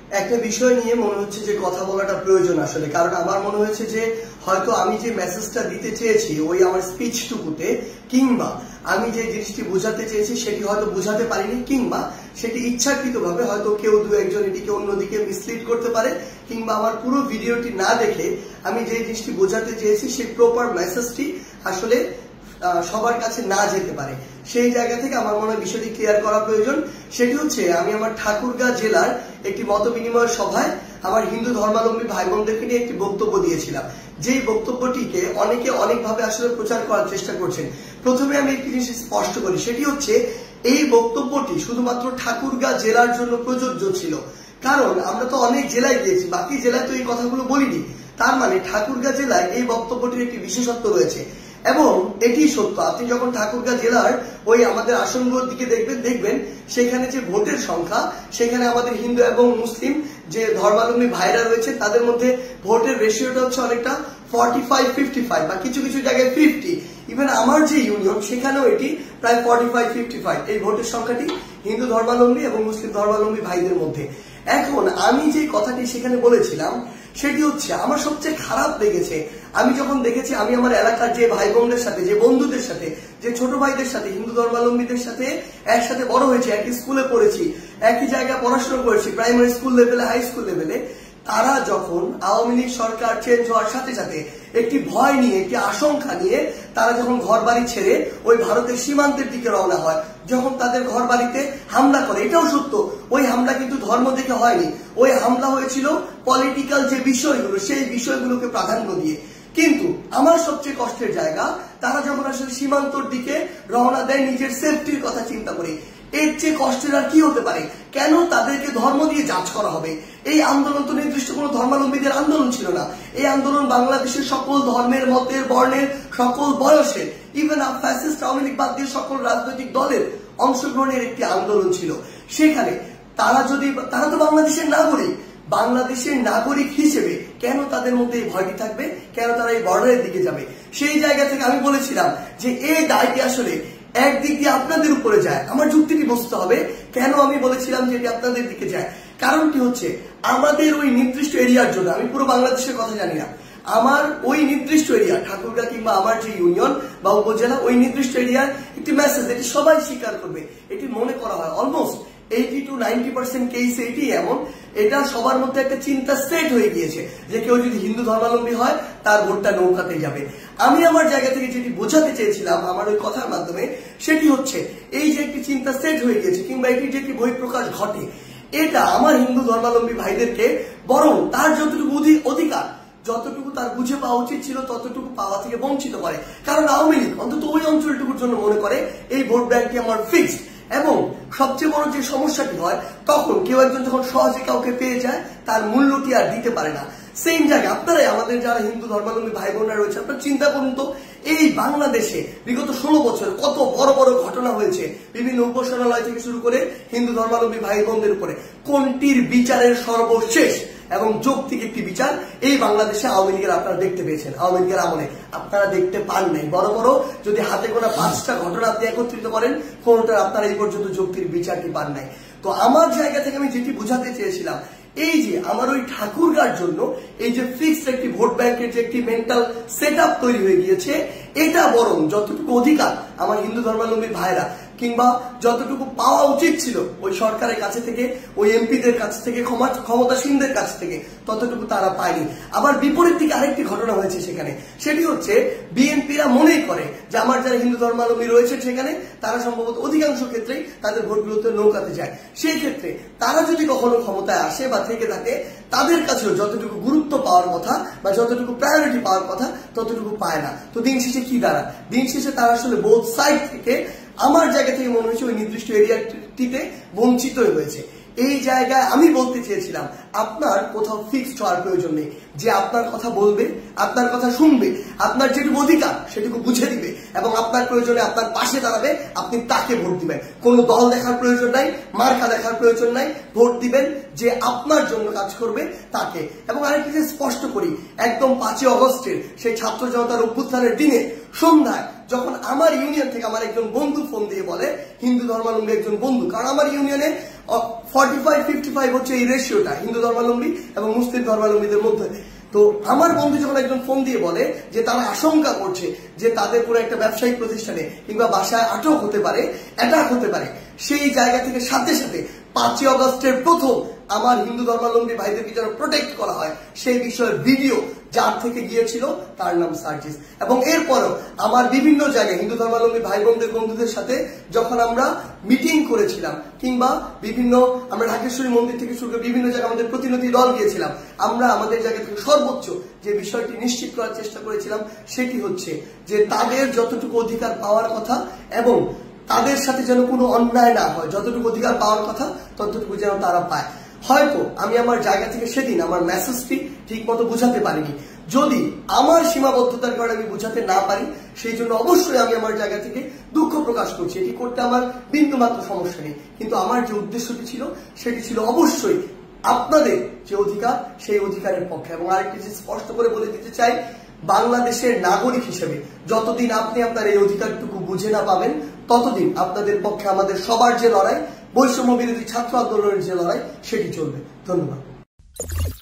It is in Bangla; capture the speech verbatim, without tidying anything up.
একটা বিষয় নিয়ে মনে হচ্ছে যে কথা বলাটা প্রয়োজন আসলে, কারণ আমার মনে হয়েছে যে হয়তো আমি যে মেসেজটা দিতে চেয়েছি ওই আমার স্পিচটুকুতে, কিংবা আমি যে জিনিসটি বোঝাতে চেয়েছি সেটি হয়তো বোঝাতে পারিনি, কিংবা সেটি ইচ্ছাকৃতভাবে হয়তো কেউ দু একজন এটিকে অন্যদিকে মিসলিড করতে পারে, কিংবা আমার পুরো ভিডিওটি না দেখে আমি যে জিনিসটি বোঝাতে চেয়েছি সেই প্রপার মেসেজটি আসলে সবার কাছে না যেতে পারে। সেই জায়গা থেকে আমার মনে হয় বিষয়টি ক্লিয়ার করা প্রয়োজন। সেটি হচ্ছে, আমি আমার ঠাকুরগাঁ জেলার একটি মত বিনিময় সভায় আমার হিন্দু ধর্মাবলম্বী ভাই বোনদেরকে নিয়ে একটি বক্তব্য দিয়েছিলাম, যেই বক্তব্যটিকে অনেকে অনেকভাবে আসলে প্রচার করার চেষ্টা করছেন। প্রথমে আমি একটি জিনিস স্পষ্ট করি, সেটি হচ্ছে এই বক্তব্যটি শুধুমাত্র ঠাকুরগাঁ জেলার জন্য প্রযোজ্য ছিল, কারণ আমরা তো অনেক জেলায় গিয়েছি, বাকি জেলায় তো এই কথাগুলো বলিনি। তার মানে ঠাকুরগাঁ জেলায় এই বক্তব্যটির একটি বিশেষত্ব রয়েছে, এবং এটি সত্য। আপনি যখন ঠাকুরগাঁ জেলার ওই আমাদের আসনগুলোর দিকে দেখবেন দেখবেন সেখানে যে ভোটের সংখ্যা, সেখানে আমাদের হিন্দু এবং মুসলিম যে ধর্মাবলম্বী ভাইরা রয়েছে তাদের মধ্যে ভোটের রেশিওটা হচ্ছে অনেকটা ফর্টি ফাইভ ফিফটি ফাইভ বা কিছু কিছু জায়গায় ফিফটি। ইভেন আমার যে ইউনিয়ন সেখানেও এটি প্রায় ফর্টি ফাইভ ফিফটি ফাইভ এই ভোটের সংখ্যাটি হিন্দু ধর্মাবলম্বী এবং মুসলিম ধর্মাবলম্বী ভাইদের মধ্যে। এখন আমি যে কথাটি সেখানে বলেছিলাম সেটি হচ্ছে, আমার সবচেয়ে খারাপ লেগেছে আমি যখন দেখেছি আমি আমার এলাকার যে ভাই বোনদের সাথে, যে বন্ধুদের সাথে, যে ছোট ভাইদের সাথে, হিন্দু ধর্মাবলম্বীদের সাথে একসাথে বড় হয়েছে, একই স্কুলে পড়েছি, একই জায়গায় পড়াশোনা করেছি, প্রাইমারি স্কুল লেভেলে, হাই স্কুল লেভেলে, তারা যখন আওয়ামী লীগ সরকার চেঞ্জ হওয়ার সাথে সাথে একটি ভয় নিয়ে, একটি আশঙ্কা নিয়ে তারা যখন ঘর বাড়ি ছেড়ে ওই ভারতের সীমান্তের দিকে রওনা হয়, যখন তাদের ঘর বাড়িতে হামলা করে, এটাও সত্য, ওই হামলা কিন্তু ধর্ম দেখে হয়নি, ওই হামলা হয়েছিল পলিটিক্যাল যে বিষয়গুলো সেই বিষয়গুলোকে প্রাধান্য দিয়ে। কিন্তু আমার সবচেয়ে কষ্টের জায়গা, তারা যখন আসলে সীমান্তর দিকে রওনা দেয় নিজের সেফটির কথা চিন্তা করে, এর চেয়ে কষ্টের আর কি হতে পারে? কেন তাদেরকে ধর্ম দিয়ে জাজ করা হবে? এই আন্দোলন তো নির্দিষ্ট কোনো ধর্মাবলম্বীদের আন্দোলন ছিল না, এই আন্দোলন বাংলাদেশের সকল ধর্মের, মতের, বর্ণের, সকল বয়সের, ইভেন ফ্যাসিস্ট আওয়ামী লীগ বাদ দিয়ে সকল রাজনৈতিক দলের অংশগ্রহণের একটি আন্দোলন ছিল। সেখানে তারা যদি, তারা তো বাংলাদেশের নাগরিক, বাংলাদেশের নাগরিক হিসেবে কেন তাদের মধ্যে এই ভয়টি থাকবে? কেন তারা এই বর্ডারের দিকে যাবে? সেই জায়গা থেকে আমি বলেছিলাম যে এই দায়টি আসলে একদিক দিয়ে আপনাদের উপরে যায়। আমার যুক্তিটি বুঝতে হবে কেন আমি বলেছিলাম যে এটি আপনাদের দিকে যায়। কারণটি হচ্ছে, আমাদের ওই নির্দিষ্ট এরিয়ার জন্য, আমি পুরো বাংলাদেশের কথা জানি না, আমার ওই নির্দিষ্ট এরিয়া ঠাকুরগাঁ কিংবা আমার যে ইউনিয়ন বা উপজেলা, ওই নির্দিষ্ট এরিয়ার একটি মেসেজ, এটি সবাই স্বীকার করবে, এটি মনে করা হয় almost eighty two ninety percent case এটি এমন, এটা সবার মধ্যে একটা চিন্তা সেট হয়ে গিয়েছে যে কেউ যদি হিন্দু ধর্মাবলম্বী হয় তার ভোটটা নৌকাতে যাবে। আমি আমার জায়গা থেকে যেটি বোঝাতে চেয়েছিলাম আমার ওই কথার মাধ্যমে, সেটি হচ্ছে এই যে একটি চিন্তা সেট হয়ে গিয়েছে, কিংবা এটি যে একটি বহিঃপ্রকাশ ঘটে, এটা আমার হিন্দু ধর্মাবলম্বী ভাইদেরকে বরং তার যতটুকু অধিকার, যতটুকু তার বুঝে পাওয়া উচিত ছিল ততটুকু পাওয়া থেকে বঞ্চিত করে। কারণ আওয়ামী লীগ অন্তত ওই অঞ্চলটুকুর জন্য মনে করে এই ভোট ব্যাংকটি আমার ফিক্সড, এবং সবচেয়ে বড় যে সমস্যাটি হয়, তখন কেউ একজন যখন সহজে কাউকে পেয়ে যায় তার মূল্যটি আর দিতে পারে না। সেম জায়গায় আপনারাই, আমাদের যারা হিন্দু ধর্মাবলম্বী ভাই বোনরা রয়েছে, আপনারা চিন্তা করুন তো, এই বাংলাদেশে বিগত ষোলো বছর কত বড় বড় ঘটনা হয়েছে, বিভিন্ন উপাসনালয় থেকে শুরু করে হিন্দু ধর্মাবলম্বী ভাই বোনদের উপরে, কোনটির বিচারের সর্বশেষ এবং যৌক্তিক একটি বিচার এই বাংলাদেশে আওয়ামী লীগের আপনারা দেখতে পেয়েছেন? আওয়ামী লীগের আমলে আপনারা দেখতে পান নাই। বড় বড় যদি হাতে গোনা পাঁচটা ঘটনা আপনি একত্রিত করেন, কোনটার আপনারা এই পর্যন্ত যৌক্তিক বিচারটি পান নাই। তো আমার জায়গা থেকে আমি যেটি বোঝাতে চেয়েছিলাম, এই যে আমার ওই ঠাকুরগাঁর জন্য এই যে ফিক্সড একটি ভোট ব্যাংকের যে একটি মেন্টাল সেট আপ তৈরি হয়ে গিয়েছে, এটা বরং যতটুকু অধিকার আমার হিন্দু ধর্মাবলম্বী ভাইরা, কিংবা যতটুকু পাওয়া উচিত ছিল ওই সরকারের কাছে থেকে, ওই এমপিদের কাছ থেকে, ক্ষমতাসীনদের কাছ থেকে, ততটুকু তারা পায়নি। আবার বিপরীত দিকে আরেকটি ঘটনা হয়েছে সেখানে, সেটি হচ্ছে বিএনপিরা মনেই করে যে আমার যারা হিন্দু ধর্মাবলম্বী রয়েছে সেখানে, তারা সম্ভবত অধিকাংশ ক্ষেত্রেই তাদের ভোটগুলোতে নৌকাতে যায়। সেই ক্ষেত্রে তারা যদি কখনো ক্ষমতায় আসে বা থেকে থাকে, তাদের কাছেও যতটুকু গুরুত্ব পাওয়ার কথা বা যতটুকু প্রায়োরিটি পাওয়ার কথা ততটুকু পায় না। তো দিন শেষে কি দাঁড়ায়? দিন শেষে তারা আসলে বোথ সাইড থেকে, আমার জায়গা থেকে মনে হয়েছে ওই নির্দিষ্ট এরিয়াটিতে বঞ্চিত হয়েছে। এই জায়গায় আমি বলতে চেয়েছিলাম, আপনার কোথাও ফিক্সড হওয়ার প্রয়োজন নেই, যে আপনার কথা বলবে, আপনার কথা শুনবে, আপনার যেটুকু অধিকার সেটুকু বুঝে দিবে, এবং আপনার প্রয়োজনে আপনার পাশে দাঁড়াবে, আপনি তাকে ভোট দিবেন। কোনো দল দেখার প্রয়োজন নাই, মার্কা দেখার প্রয়োজন নাই, ভোট দিবেন যে আপনার জন্য কাজ করবে তাকে। এবং আরেকটি যে স্পষ্ট করি, একদম পাঁচই অগস্টের সেই ছাত্র জনতার অভ্যুত্থানের দিনে সন্ধ্যায় যখন আমার ইউনিয়ন থেকে আমার একজন বন্ধু ফোন দিয়ে বলে হিন্দু ধর্মাবলম্বী একজন বন্ধু, কারণ আমার ইউনিয়নে ফর্টি ফাইভ ফিফটি ফাইভ হচ্ছে এই রেশিওটা হিন্দু ধর্মাবলম্বী এবং মুসলিম ধর্মাবলম্বীদের মধ্যে। তো আমার বন্ধু যখন একজন ফোন দিয়ে বলে যে তারা আশঙ্কা করছে যে তাদের কোনো একটা ব্যবসায়িক প্রতিষ্ঠানে কিংবা বাসায় আটক হতে পারে, অ্যাটাক হতে পারে, সেই জায়গা থেকে সাথে সাথে পাঁচই অগস্টের প্রথম আমার হিন্দু ধর্মাবলম্বী ভাইদেরকে যেন প্রোটেক্ট করা হয় সেই বিষয়ে ভিডিও যার থেকে গিয়েছিল তার নাম সার্জিস। এবং এরপরও আমার বিভিন্ন জায়গায় হিন্দু ধর্মাবলম্বী ভাই বোনদের বন্ধুদের সাথে যখন আমরা মিটিং করেছিলাম কিংবা বিভিন্ন আমরা ঢাকেশ্বরী মন্দির থেকে শুরু করে বিভিন্ন জায়গায় আমাদের প্রতিনিধি দল গিয়েছিলাম, আমরা আমাদের জায়গা থেকে সর্বোচ্চ যে বিষয়টি নিশ্চিত করার চেষ্টা করেছিলাম সেটি হচ্ছে যে তাদের যতটুকু অধিকার পাওয়ার কথা এবং তাদের সাথে যেন কোনো অন্যায় না হয়, যতটুকু অধিকার পাওয়ার কথা ততটুকু যেন তারা পায়। হয়তো আমি আমার জায়গা থেকে সেদিন আমার মেসেজটি ঠিক মতো বুঝাতে পারিনি, যদি আমার সীমাবদ্ধতার কারণে আমি বুঝাতে না পারি সেই জন্য অবশ্যই আমি আমার জায়গা থেকে দুঃখ প্রকাশ করছি, এটি করতে আমার বিন্দুমাত্র সমস্যা নেই। কিন্তু আমার যে উদ্দেশ্যটি ছিল সেটি ছিল অবশ্যই আপনাদের যে অধিকার সেই অধিকারের পক্ষে। এবং আরেকটি যে স্পষ্ট করে বলে দিতে চাই, বাংলাদেশের নাগরিক হিসেবে যতদিন আপনি আপনার এই অধিকারটুকু বুঝে না পাবেন ততদিন আপনাদের পক্ষে আমাদের সবার যে লড়াই, বৈষম্য বিরোধী ছাত্র আন্দোলনের যে লড়াই সেটি চলবে। ধন্যবাদ।